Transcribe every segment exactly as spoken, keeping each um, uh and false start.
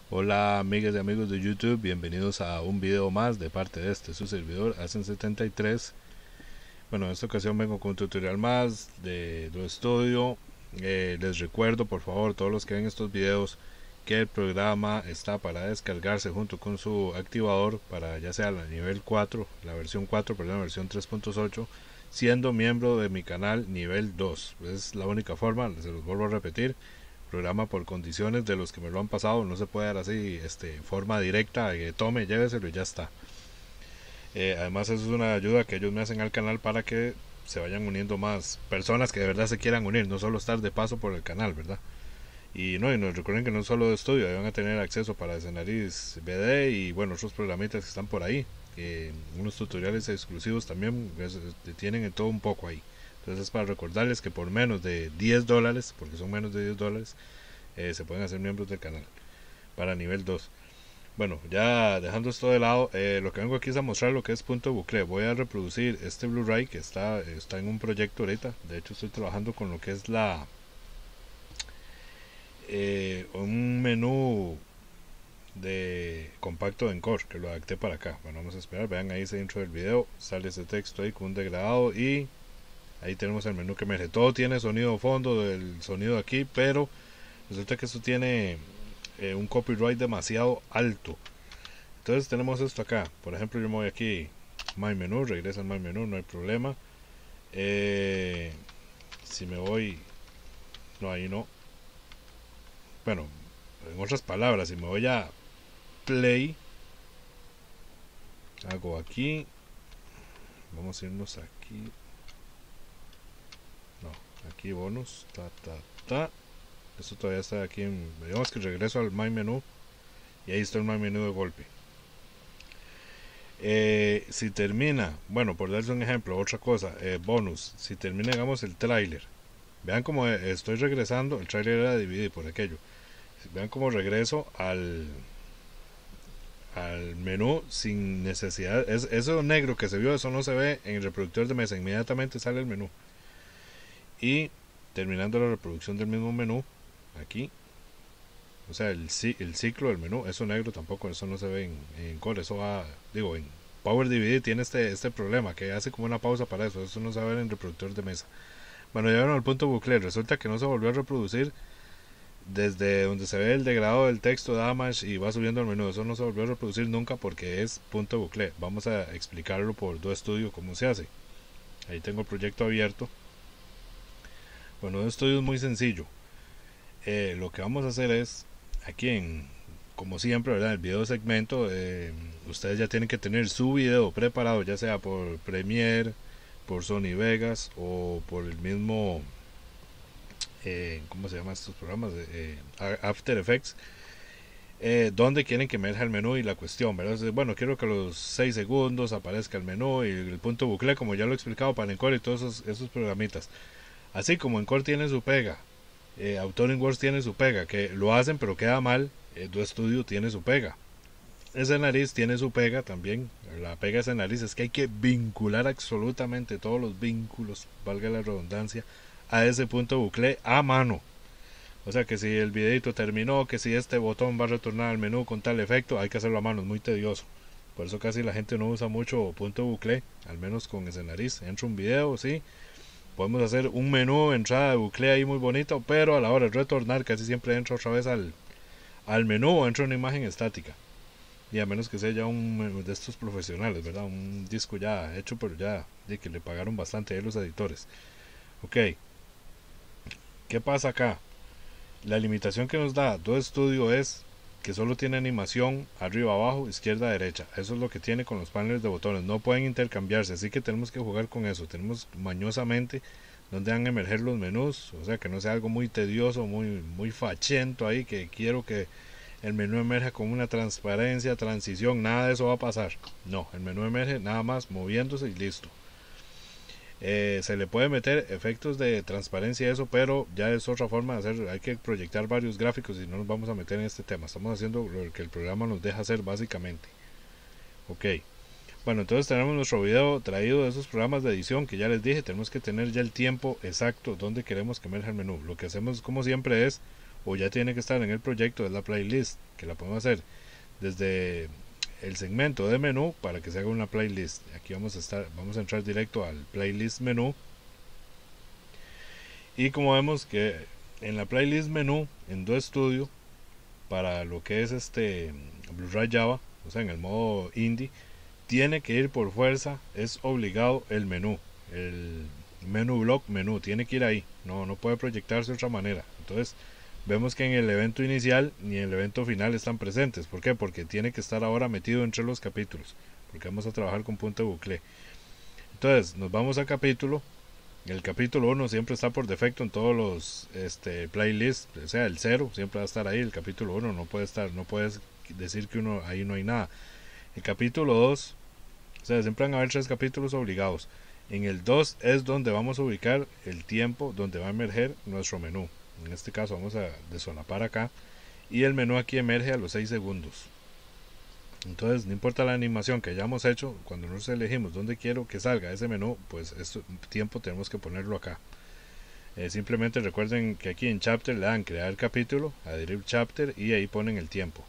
Hola amigas y amigos de YouTube, bienvenidos a un video más de parte de este su servidor Asen setenta y tres. Bueno, en esta ocasión vengo con un tutorial más de Do Studio. Eh, les recuerdo por favor todos los que ven estos videos que el programa está para descargarse junto con su activador para ya sea la nivel cuatro, la versión cuatro, perdón, la versión tres punto ocho, siendo miembro de mi canal nivel dos. Es la única forma, se los vuelvo a repetir. Programa por condiciones de los que me lo han pasado, no se puede dar así este forma directa, que tome, lléveselo y ya está. Eh, además eso es una ayuda que ellos me hacen al canal para que se vayan uniendo más personas que de verdad se quieran unir, no solo estar de paso por el canal, ¿verdad? Y no, y nos recuerden que no es solo de estudio, ahí van a tener acceso para Escenariz B D y bueno, otros programitas que están por ahí, eh, unos tutoriales exclusivos también, pues, tienen en todo un poco ahí. Entonces es para recordarles que por menos de diez dólares, porque son menos de diez dólares, eh, se pueden hacer miembros del canal para nivel dos. Bueno, ya dejando esto de lado, eh, lo que vengo aquí es a mostrar lo que es punto bucle. Voy a reproducir este Blu-ray que está, está en un proyecto ahorita. De hecho estoy trabajando con lo que es la eh, un menú de compacto de Encore que lo adapté para acá. Bueno, vamos a esperar, vean ahí ese intro del video, sale ese texto ahí con un degradado y ahí tenemos el menú que emerge. Todo tiene sonido fondo del sonido aquí, pero resulta que esto tiene eh, un copyright demasiado alto. Entonces tenemos esto acá. Por ejemplo, yo me voy aquí, My Menú, regresa al My Menú, no hay problema. Eh, si me voy, no, ahí no. Bueno, en otras palabras, si me voy a Play, hago aquí, vamos a irnos aquí, no, aquí bonus, ta, ta, ta. Esto todavía está aquí en, digamos que regreso al My Menú y ahí está el My Menú de golpe. Eh, si termina, bueno, por darles un ejemplo, otra cosa, eh, bonus, si termina, digamos, el tráiler, vean como estoy regresando, el tráiler era dividido por aquello, vean como regreso al al menú sin necesidad, es, eso negro que se vio, eso no se ve en el reproductor de mesa, inmediatamente sale el menú. Y terminando la reproducción del mismo menú, aquí, o sea, el, el ciclo del menú, eso negro tampoco, eso no se ve en, en core, eso va, digo, en Power D V D tiene este, este problema, que hace como una pausa para eso, eso no se ve en el reproductor de mesa. Bueno, llegaron al punto bucle, resulta que no se volvió a reproducir desde donde se ve el degradado del texto damage y va subiendo al menú, eso no se volvió a reproducir nunca porque es punto bucle. Vamos a explicarlo por Do Studio cómo se hace. Ahí tengo el proyecto abierto. Bueno, Do Studio es muy sencillo. Eh, lo que vamos a hacer es aquí en, como siempre, ¿verdad? El video segmento, eh, ustedes ya tienen que tener su video preparado, ya sea por Premiere, por Sony Vegas o por el mismo eh, ¿cómo se llaman estos programas? Eh, After Effects, eh, donde quieren que emerja el menú y la cuestión, ¿verdad? Entonces, bueno, quiero que a los seis segundos aparezca el menú y el punto bucle, como ya lo he explicado para Encore y todos esos, esos programitas. Así como Encore tiene su pega, eh, Authoring Works tiene su pega, que lo hacen pero queda mal, eh, Do Studio tiene su pega. Escenariz tiene su pega también. La pega de Escenariz es que hay que vincular absolutamente todos los vínculos, valga la redundancia, a ese punto bucle a mano. O sea que si el videito terminó, que si este botón va a retornar al menú con tal efecto, hay que hacerlo a mano, es muy tedioso. Por eso casi la gente no usa mucho punto bucle, al menos con Escenariz. Entra un video, sí, podemos hacer un menú, entrada de bucle ahí muy bonito, pero a la hora de retornar casi siempre entra otra vez al, al menú o entra una imagen estática. Y a menos que sea ya un de estos profesionales, ¿verdad? Un disco ya hecho, pero ya de que le pagaron bastante a los editores. Ok, ¿qué pasa acá? La limitación que nos da Do Studio es que solo tiene animación arriba, abajo, izquierda, derecha. Eso es lo que tiene con los paneles de botones. No pueden intercambiarse, así que tenemos que jugar con eso. Tenemos mañosamente donde van a emerger los menús. O sea, que no sea algo muy tedioso, muy, muy fachento ahí, que quiero que el menú emerja con una transparencia, transición. Nada de eso va a pasar. No, el menú emerge nada más moviéndose y listo. Eh, se le puede meter efectos de transparencia a eso, pero ya es otra forma de hacer. Hay que proyectar varios gráficos y no nos vamos a meter en este tema. Estamos haciendo lo que el programa nos deja hacer básicamente. Ok, bueno, entonces tenemos nuestro video traído de esos programas de edición que ya les dije. Tenemos que tener ya el tiempo exacto donde queremos que emerja el menú. Lo que hacemos como siempre es o ya tiene que estar en el proyecto, es la playlist, que la podemos hacer desde el segmento de menú para que se haga una playlist. Aquí vamos a estar, vamos a entrar directo al playlist menú, y como vemos que en la playlist menú en DoStudio, para lo que es este Blu-ray Java, o sea en el modo indie, tiene que ir por fuerza, es obligado el menú, el menú block menú, tiene que ir ahí, no, no puede proyectarse de otra manera. Entonces vemos que en el evento inicial ni en el evento final están presentes. ¿Por qué? Porque tiene que estar ahora metido entre los capítulos, porque vamos a trabajar con punto de bucle. Entonces nos vamos a capítulo. El capítulo uno siempre está por defecto en todos los este, playlists, o sea el cero siempre va a estar ahí. El capítulo uno no puede estar, no puedes decir que uno ahí no hay nada. El capítulo dos, o sea, siempre van a haber tres capítulos obligados. En el dos es donde vamos a ubicar el tiempo donde va a emerger nuestro menú. En este caso vamos a desolapar acá, y el menú aquí emerge a los seis segundos. Entonces no importa la animación que hayamos hecho, cuando nosotros elegimos dónde quiero que salga ese menú, pues este tiempo tenemos que ponerlo acá. Eh, simplemente recuerden que aquí en chapter le dan crear capítulo, adherir chapter, y ahí ponen el tiempo.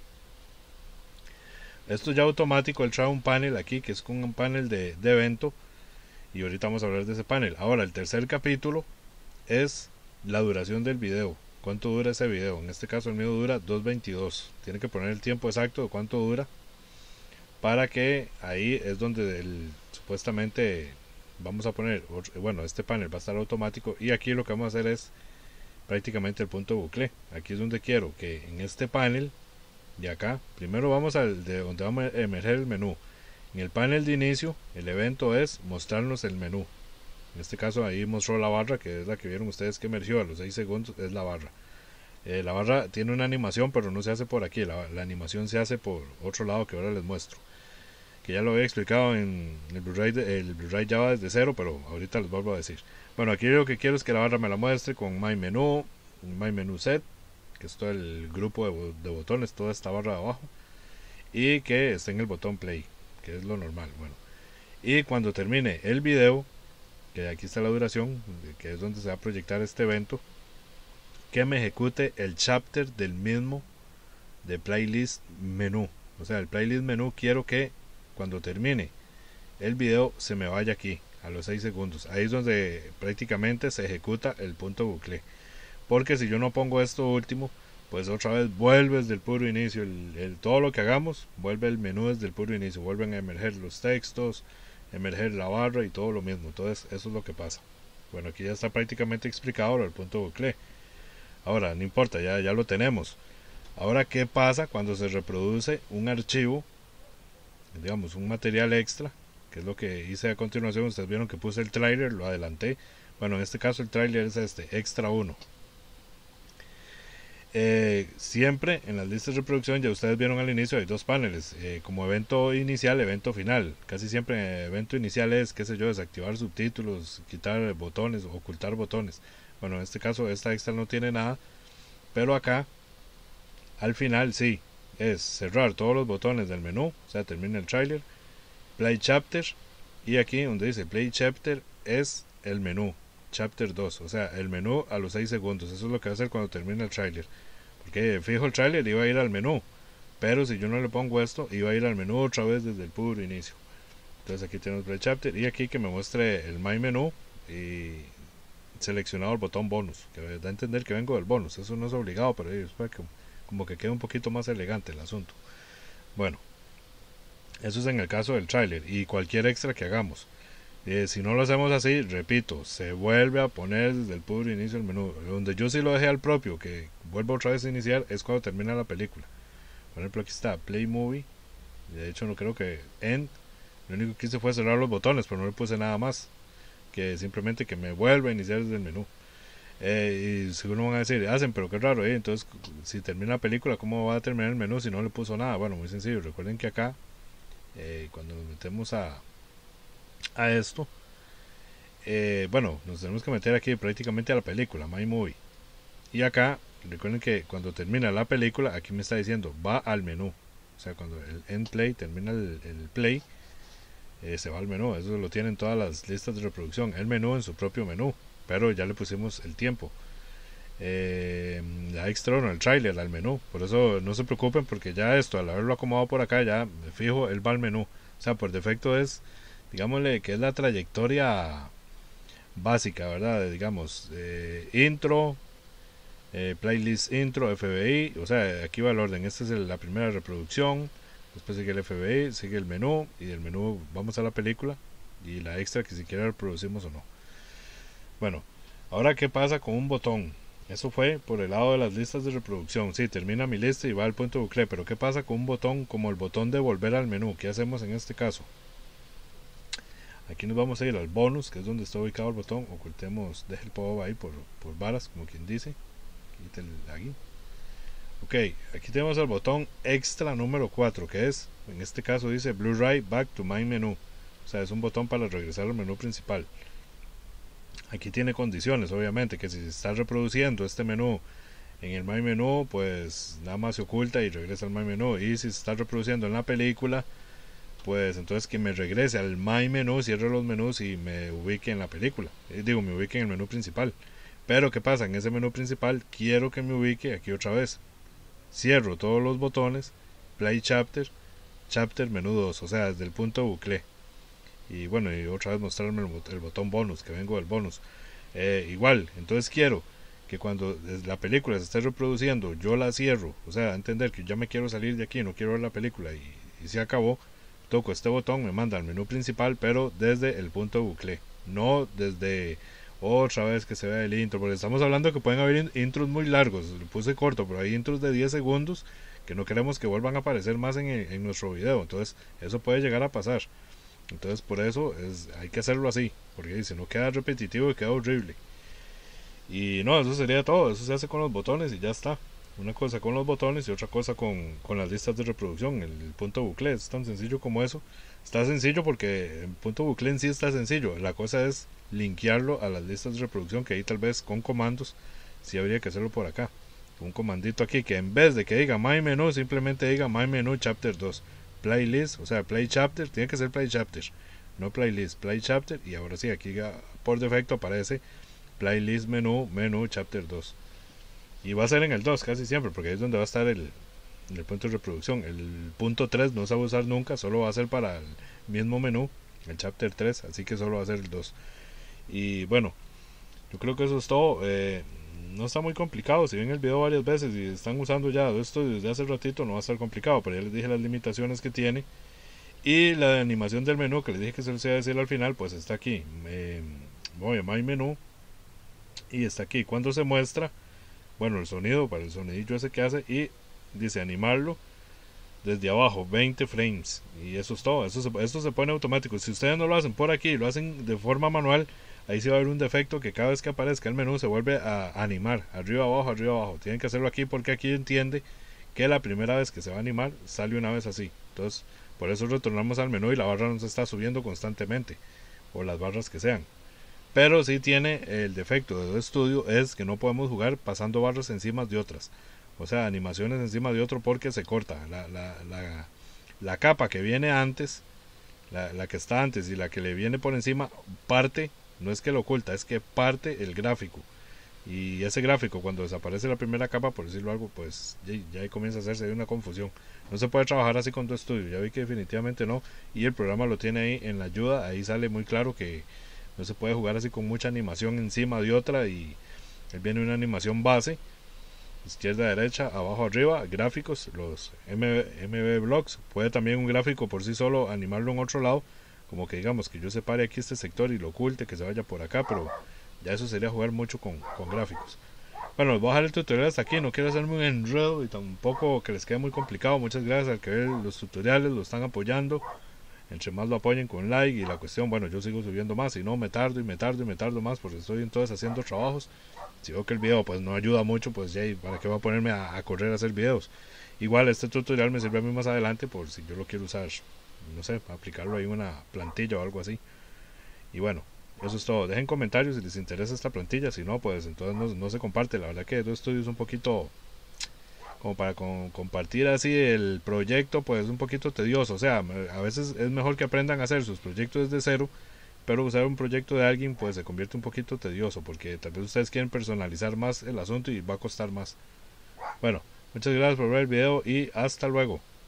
Esto ya automático, él trae un panel aquí que es con un panel de, de evento, y ahorita vamos a hablar de ese panel. Ahora el tercer capítulo es la duración del video, cuánto dura ese video. En este caso el mío dura dos veintidós, tiene que poner el tiempo exacto de cuánto dura, para que ahí es donde el, supuestamente vamos a poner, bueno, este panel va a estar automático, y aquí lo que vamos a hacer es prácticamente el punto de bucle. Aquí es donde quiero que en este panel de acá, primero vamos al de donde vamos a emerger el menú. En el panel de inicio el evento es mostrarnos el menú. En este caso ahí mostró la barra, que es la que vieron ustedes que emergió a los seis segundos, es la barra. Eh, la barra tiene una animación, pero no se hace por aquí, la, la animación se hace por otro lado que ahora les muestro, que ya lo había explicado en el Blu-ray el Blu-ray Java desde cero, pero ahorita les vuelvo a decir. Bueno, aquí lo que quiero es que la barra me la muestre con My Menu, My Menu Set, que es todo el grupo de, de botones, toda esta barra de abajo, y que esté en el botón play, que es lo normal. Bueno, y cuando termine el video, que aquí está la duración, que es donde se va a proyectar este evento, que me ejecute el chapter del mismo de playlist menú. O sea, el playlist menú quiero que cuando termine el video se me vaya aquí a los seis segundos. Ahí es donde prácticamente se ejecuta el punto bucle, porque si yo no pongo esto último, pues otra vez vuelve desde el puro inicio. El, el, todo lo que hagamos vuelve el menú desde el puro inicio, vuelven a emerger los textos, emerger la barra y todo lo mismo. Entonces eso es lo que pasa. Bueno, aquí ya está prácticamente explicado el punto bucle. Ahora no importa, ya, ya lo tenemos. Ahora, ¿qué pasa cuando se reproduce un archivo, digamos un material extra, que es lo que hice a continuación? Ustedes vieron que puse el trailer, lo adelanté. Bueno, en este caso el trailer es este, extra uno. Eh, siempre en las listas de reproducción, ya ustedes vieron al inicio, hay dos paneles, eh, como evento inicial, evento final. Casi siempre evento inicial es, qué sé yo, desactivar subtítulos, quitar botones, ocultar botones. Bueno, en este caso esta extra no tiene nada, pero acá al final sí, es cerrar todos los botones del menú, o sea, termina el trailer, play chapter, y aquí donde dice play chapter es el menú, chapter dos, o sea, el menú a los seis segundos. Eso es lo que va a hacer cuando termine el trailer, porque fijo el trailer iba a ir al menú, pero si yo no le pongo esto, iba a ir al menú otra vez desde el puro inicio. Entonces aquí tenemos play chapter, y aquí que me muestre el my menú y seleccionado el botón bonus, que da a entender que vengo del bonus. Eso no es obligado, pero es para que como que quede un poquito más elegante el asunto. Bueno, eso es en el caso del trailer y cualquier extra que hagamos. Eh, si no lo hacemos así, repito, se vuelve a poner desde el puro inicio el menú. Donde yo sí lo dejé al propio, que vuelva otra vez a iniciar, es cuando termina la película. Por ejemplo, aquí está Play Movie. De hecho, no creo que End. Lo único que hice fue cerrar los botones, pero no le puse nada más, que simplemente que me vuelva a iniciar desde el menú. Eh, y seguro van a decir, hacen, pero qué raro, eh, entonces si termina la película, ¿cómo va a terminar el menú si no le puso nada? Bueno, muy sencillo. Recuerden que acá, eh, cuando nos metemos a, a esto, eh, bueno, nos tenemos que meter aquí prácticamente a la película, My Movie. Y acá, recuerden que cuando termina la película, aquí me está diciendo, va al menú. O sea, cuando el end play termina el, el play, eh, se va al menú. Eso lo tienen todas las listas de reproducción, el menú en su propio menú, pero ya le pusimos el tiempo. eh, la extra o el trailer al menú. Por eso no se preocupen, porque ya esto, al haberlo acomodado por acá, ya me fijo, él va al menú. O sea, por defecto es, digámosle que es la trayectoria básica, ¿verdad? De, digamos, eh, intro, eh, playlist intro, F B I. O sea, aquí va el orden. Esta es el, la primera reproducción. Después sigue el F B I, sigue el menú. Y del menú vamos a la película. Y la extra que si quiera reproducimos o no. Bueno, ahora qué pasa con un botón. Eso fue por el lado de las listas de reproducción. Sí, termina mi lista y va al punto bucle. Pero qué pasa con un botón como el botón de volver al menú. ¿Qué hacemos en este caso? Aquí nos vamos a ir al bonus, que es donde está ubicado el botón. Ocultemos, deje el pop ahí por, por varas, como quien dice. Quite el aquí. Ok, aquí tenemos el botón extra número cuatro, que es, en este caso dice Blu-ray Back to Main Menu. O sea, es un botón para regresar al menú principal. Aquí tiene condiciones, obviamente, que si se está reproduciendo este menú en el Main Menu, pues nada más se oculta y regresa al Main Menu. Y si se está reproduciendo en la película, pues entonces que me regrese al Main Menu, cierre los menús y me ubique en la película. Eh, digo, me ubique en el menú principal. Pero ¿qué pasa? En ese menú principal quiero que me ubique aquí otra vez. Cierro todos los botones, Play Chapter, Chapter menú dos, o sea, desde el punto bucle. Y bueno, y otra vez mostrarme el, bot el botón bonus, que vengo del bonus. Eh, igual, entonces quiero que cuando la película se esté reproduciendo, yo la cierro. O sea, entender que ya me quiero salir de aquí, no quiero ver la película y, y se acabó. Toco este botón, me manda al menú principal, pero desde el punto bucle, no desde otra vez que se vea el intro, porque estamos hablando que pueden haber intros muy largos. Lo puse corto, pero hay intros de diez segundos que no queremos que vuelvan a aparecer más en, en nuestro video. Entonces eso puede llegar a pasar. Entonces por eso es, hay que hacerlo así, porque si no queda repetitivo y queda horrible. Y no, eso sería todo. Eso se hace con los botones y ya está. Una cosa con los botones y otra cosa con, con las listas de reproducción. El, el punto bucle es tan sencillo como eso. Está sencillo porque el punto bucle en sí está sencillo. La cosa es linkearlo a las listas de reproducción, que ahí tal vez con comandos sí habría que hacerlo por acá. Un comandito aquí que en vez de que diga My Menu, simplemente diga My Menu Chapter dos. Playlist, o sea, Play Chapter, tiene que ser Play Chapter, no Playlist, Play Chapter. Y ahora sí, aquí por defecto aparece Playlist Menú, Menú Chapter dos. Y va a ser en el dos casi siempre, porque ahí es donde va a estar el, el punto de reproducción. El punto tres no se va a usar nunca, solo va a ser para el mismo menú, el Chapter tres, así que solo va a ser el dos. Y bueno, yo creo que eso es todo. Eh, no está muy complicado. Si ven el video varias veces y están usando ya esto desde hace ratito, no va a estar complicado, pero ya les dije las limitaciones que tiene. Y la animación del menú, que les dije que se les iba a decir al final, pues está aquí. Eh, voy a My Menú y está aquí. Cuando se muestra, bueno, el sonido, para el sonidillo ese que hace, y dice animarlo desde abajo, veinte frames. Y eso es todo. Eso se, esto se pone automático. Si ustedes no lo hacen por aquí, lo hacen de forma manual, ahí sí va a haber un defecto, que cada vez que aparezca el menú se vuelve a animar, arriba abajo, arriba abajo. Tienen que hacerlo aquí porque aquí entiende que la primera vez que se va a animar sale una vez así. Entonces por eso retornamos al menú y la barra nos está subiendo constantemente, o las barras que sean. Pero sí tiene el defecto de estudio, es que no podemos jugar pasando barras encima de otras, o sea, animaciones encima de otro, porque se corta la, la, la, la capa que viene antes, la, la que está antes y la que le viene por encima, parte. No es que lo oculta, es que parte el gráfico. Y ese gráfico, cuando desaparece la primera capa, por decirlo algo, pues ya, ya ahí comienza a hacerse una confusión. No se puede trabajar así con tu estudio. Ya vi que definitivamente no. Y el programa lo tiene ahí en la ayuda. Ahí sale muy claro que no se puede jugar así con mucha animación encima de otra. Y él viene una animación base, izquierda, derecha, abajo, arriba, gráficos, los M V blocks. Puede también un gráfico por sí solo animarlo en otro lado, como que digamos que yo separe aquí este sector y lo oculte, que se vaya por acá, pero ya eso sería jugar mucho con, con gráficos. Bueno, les voy a dejar el tutorial hasta aquí. No quiero hacerme un enredo y tampoco que les quede muy complicado. Muchas gracias al que ve los tutoriales, lo están apoyando. Entre más lo apoyen con like y la cuestión, bueno, yo sigo subiendo más. Si no, me tardo y me tardo y me tardo más, porque estoy entonces haciendo trabajos. Si veo que el video pues no ayuda mucho, pues ya, ¿para qué voy a ponerme a, a correr a hacer videos? Igual este tutorial me sirve a mí más adelante, por si yo lo quiero usar, no sé, aplicarlo ahí en una plantilla o algo así. Y bueno, eso es todo. Dejen comentarios si les interesa esta plantilla. Si no, pues entonces no, no se comparte. La verdad que Edu Studio es un poquito, como para con, compartir así el proyecto, pues un poquito tedioso. O sea, a veces es mejor que aprendan a hacer sus proyectos desde cero, pero usar un proyecto de alguien pues se convierte un poquito tedioso, porque tal vez ustedes quieren personalizar más el asunto y va a costar más. Bueno, muchas gracias por ver el video y hasta luego.